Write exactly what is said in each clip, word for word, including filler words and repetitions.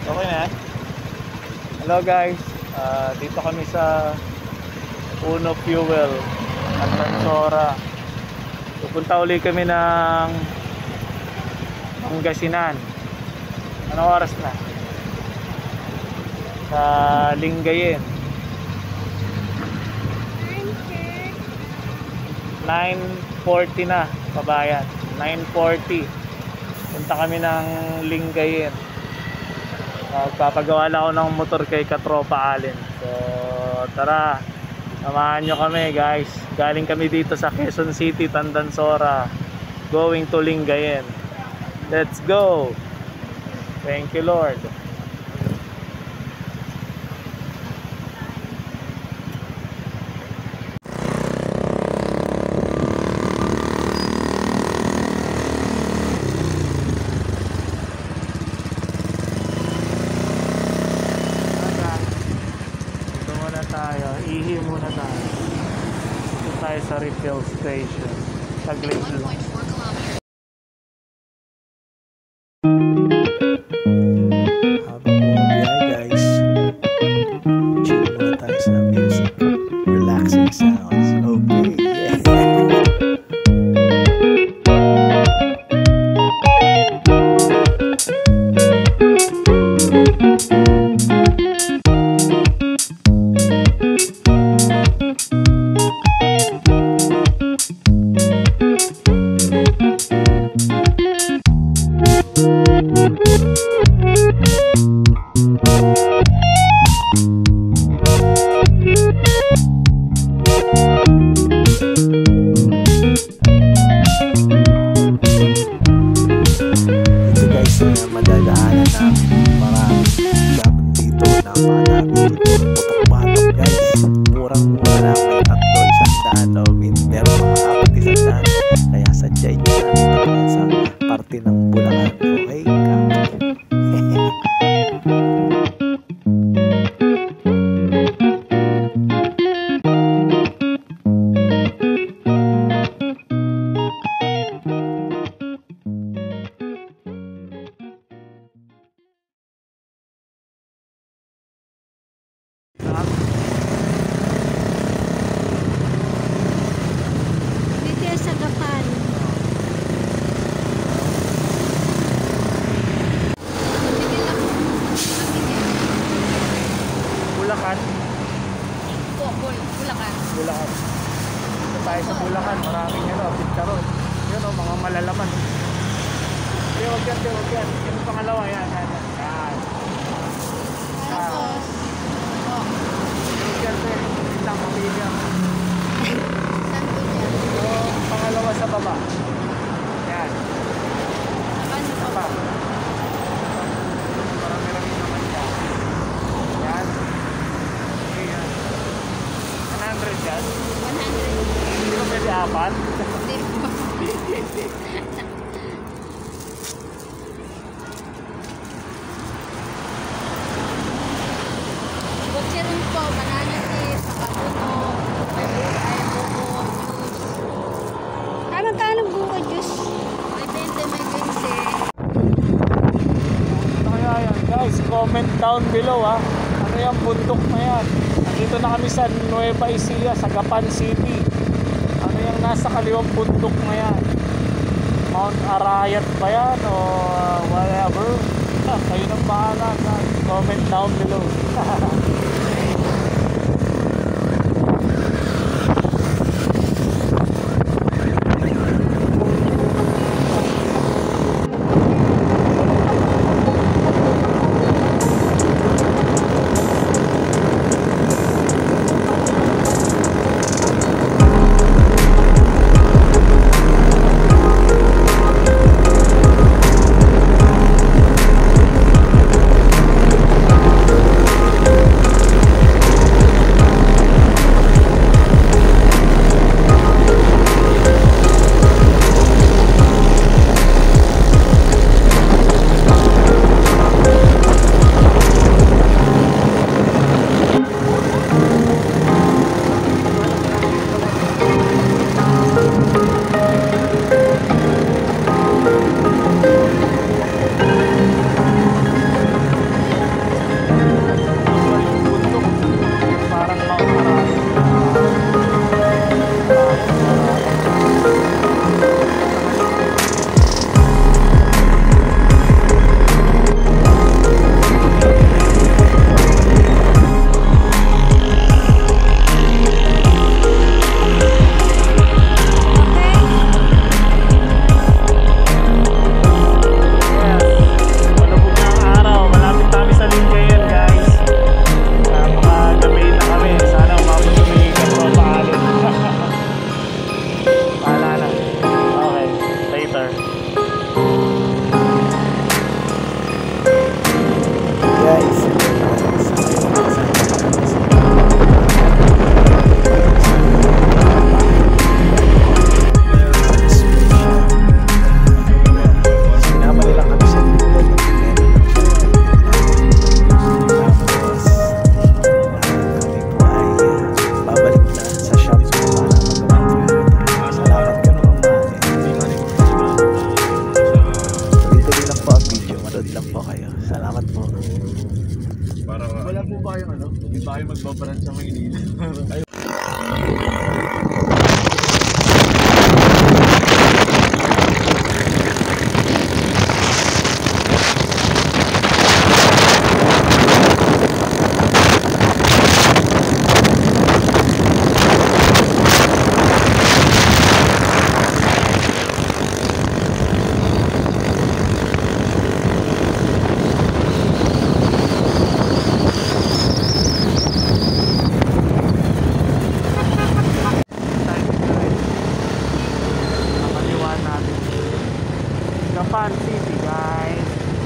Okay na. Hello guys, uh, dito kami sa Uno Fuel at Tansora. Pupunta uli kami ng Pangasinan. Anong oras na? Sa Lingayen. nine forty na, kabayan. nine forty. Punta kami ng Lingayen. Magpapagawa lang ako ng motor kay Katropa Allen. So tara, samahan nyo kami guys. Galing kami dito sa Quezon City, Tandansora, going to Lingayen. Let's go. Thank you Lord. Ihi muna tayo. Dito tayo sa refill station. Saglit lang. Habang bumabiyahe guys, chill muna tayo sa music. Relaxing sounds. Okay, yeah. Madadaanan na maraming shop dito. Napakadami dito. Putok-patok guys. Murang-mura lang. May tatlo, isang daan. No? Meron mga apat, isang daan. Kaya sadyay nyo natin sa parte ng Bulacan. Okay? Dito sa Gapan. Bulacan. Po, boy, Bulacan. Bulacan. Dito tayo sa Bulacan. Maraming ano, pictaron. Yun o, mga malalaman. Hindi, huwag yan, huwag yan. Yung pangalawa, yan, yan, yan. Yan. Tapos, oh, Huwag yan, sir. Isang kapilya. saan ko dyan? Yung pangalawa sa baba. Yan. Ano Isa pa? pa. Marami-rami naman yan. Yan. Okay, yan. one hundred yan. one hundred. Hindi ko pwede apat. Hindi po. Butcheron po, banana chips, papuno, may buko, ay buko, juice. Ay, magkano buko juice? May twenty, may twenty. Ano kaya yan? Guys, comment down below ha. Ano yung bundok na yan? Nandito na kami sa Nueva Ecija, sa Gapan City. Ano yung nasa kaliwang bundok na yan? Mount Arayat ba yan? O uh, whatever? Kayo nang bahala guys. Comment down below. Para Wala po ba yung ano? Hindi ba kayo magbabaran sa Maynila? nakaliwa natin Gapan City guys.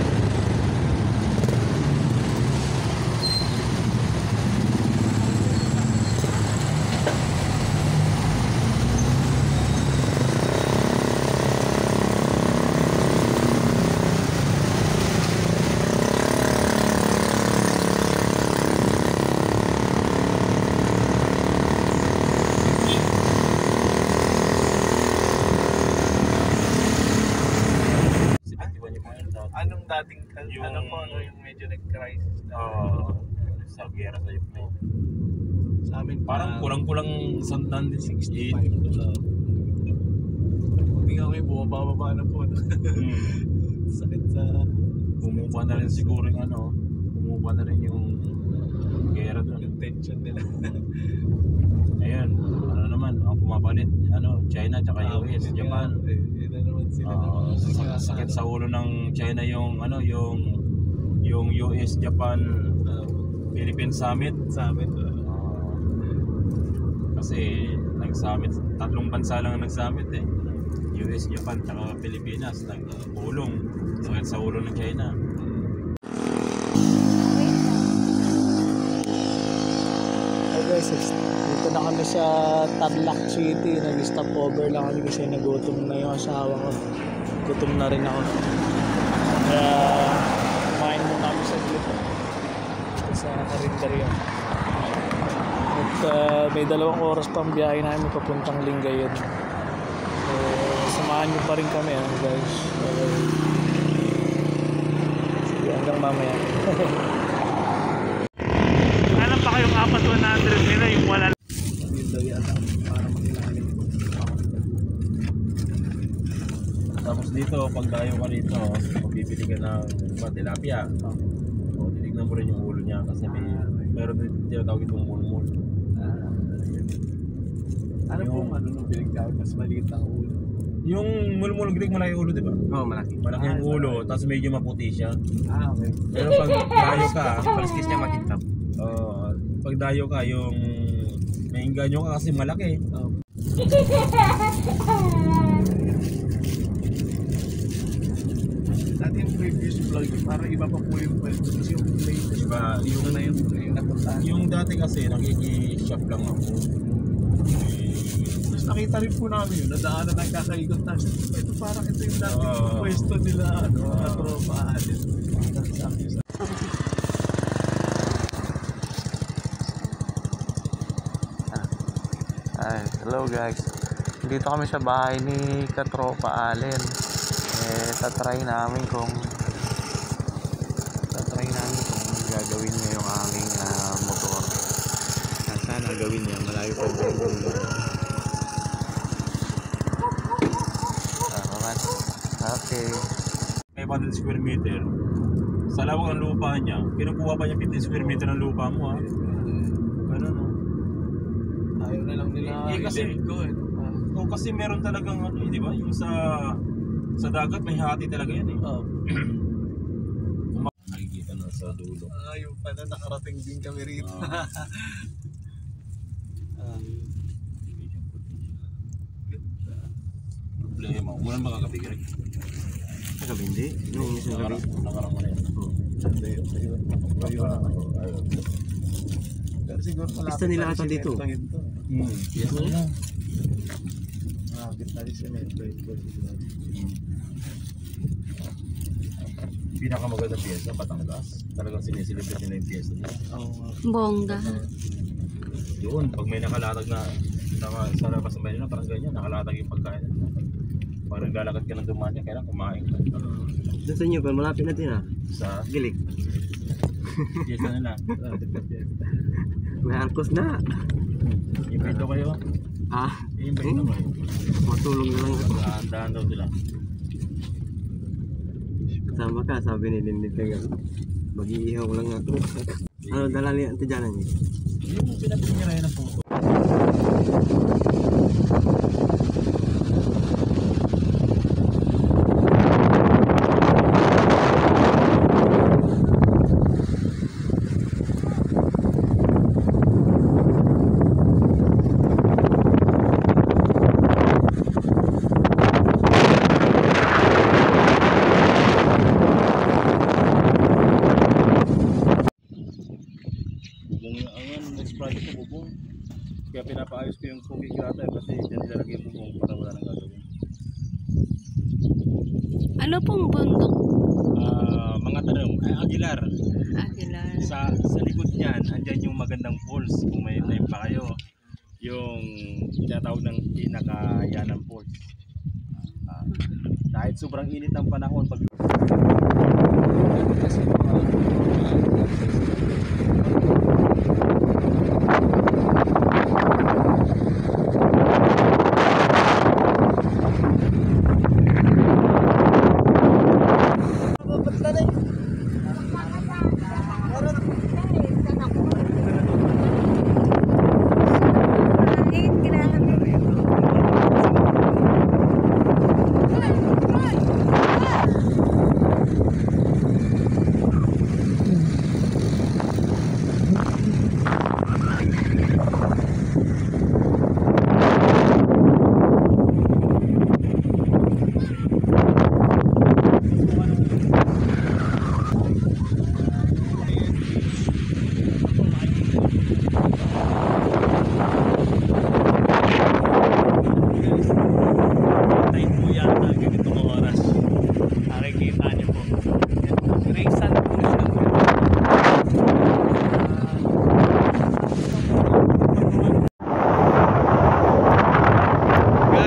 Anong dating, Yung- ano po, ano, yung medyo nag-crisis na Uh, sa gera sa Ukraine. sa amin? Parang kulang-kulang sandan din sixty. sixty-five. Uh, Hindi nga kayo bumababa na po. No? Hmm. Sakit sa... Bumuba na rin siguro yung ano, bumuba na rin yung gera doon. yung tension nila. Ayun, ano naman, ang pumapalit, ano, China tsaka U S, Japan. Eh, yun na naman sila. Uh, sa- sakit sa ulo ng China yung ano, yung yung U S Japan Uh, Philippine Summit. sa amin. Uh, Uh, kasi nag-summit, tatlong bansa lang ang nag-summit eh. U S, Japan, tsaka Pilipinas nagpulong. Sakit sa ulo ng China. Hey guys, dito na kami sa Tarlac City. Nag-stop over lang kami kasi nagutom na yung asawa ko. Gutom na rin ako. Kaya kumain muna kami sa dito. Dito sa karinderya. At uh, may dalawang oras pang biyahe namin papuntang Lingayen. So, samahan nyo pa rin kami ah, guys. Okay. Sige, hanggang mamaya. Alam pa kayong apat one hundred nila yung wala. yun daw yata para makilala. Tapos dito, pag dayo ka dito, magbibili ka ng ba, tilapia. O, titignan mo rin yung ulo niya kasi may meron din tinatawag itong mulmul. Ano Yung- pong ano nung pinagkawin? Mas maliit ang ulo. Yung mulmul Greek, malaki ulo, di ba? Oo, oh, malaki. Malaki yung Ah, ulo, tapos medyo maputi siya. Ah, okay. Pero pag dayo ka, Paliskis niya makintap. uh, pag dayo ka, yung may inganyo ka kasi malaki. Oh. Dati yung previous vlog, parang iba pa po yung kwento. Kasi yung latest, Diba? yung na yung, yung napuntahan. Yung dati kasi, nakiki-shop lang ako. Eh, Tapos nakita rin po namin yun, nadaanan ng kakaikot tayo. Ito parang ito yung dati Oo. pwesto nila, ano, Oo. na tropa atin. Sabi sa Ay, hello guys. Dito kami sa bahay ni Katropa Allen. Eh, tatry namin kung tatry namin kung gagawin niya yung aming ah, motor. Ah, sana gawin niya. Malayo pa yung dulo. Ah, okay. Okay. five hundred square meter. Sa lawak ng lupa niya, kinukuha pa niya fifty square meter ng lupa mo ha. Ganun no. ayaw na lang nila. Eh, kasi- i-let go, eh. Ah. O kasi meron talagang ano, eh, di ba? Yung sa sa dagat may hati talaga yan eh. Oh. Kung makikita na sa dulo. Ah, yung pala, nakarating din kami rito. Ah. Ah, Problema. Umulan ba kagabi ka rin? Gabi hindi. Yung isang gabi. Nakarang nakarang mo na yan. Sunday, okay. Ayun na. Pero siguro malapit Pista nila na ata rin dito. semento yun to. Hmm. Yes na. Malapit na rin semento yun to. Pinakamagandang pyesa, Batangas. Talagang sinisilipin nila yung pyesa nila. Oo nga. Bongga. Doon, pag may nakalatag na naka, sa labas ng bayan na parang ganyan, nakalatag yung pagkain. Parang lalakad ka ng dumanya, kailangan kumain ka. Dito nyo pa, malapit na din ah. Sa Gilik. Yes na nila. May angkos na. Invento kayo. Ah, Invento kayo. matulong na lang ako. Dahan-dahan daw sila. Kasama ka, sabi ni Lindy Tagal. Mag-iihaw lang ako. Ano, dala niya ang tiyanan niya? Yung pinapinirayan ng puto. Bubong yung ang next project ko bubong. Kaya pinapaayos ko yung cookie grata kasi dyan nilalagay yung bubong para wala nang gagawin. Ano pong bundok? Ah, mga tanong, ay Aguilar. Aguilar. Sa sa likod niyan, andyan yung magandang falls kung may time pa kayo. Yung tinatawag ng pinakayanang falls. Ah, kahit sobrang init ang panahon pag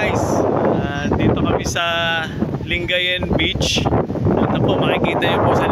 sa Lingayen Beach. Ito po, makikita niyo po sa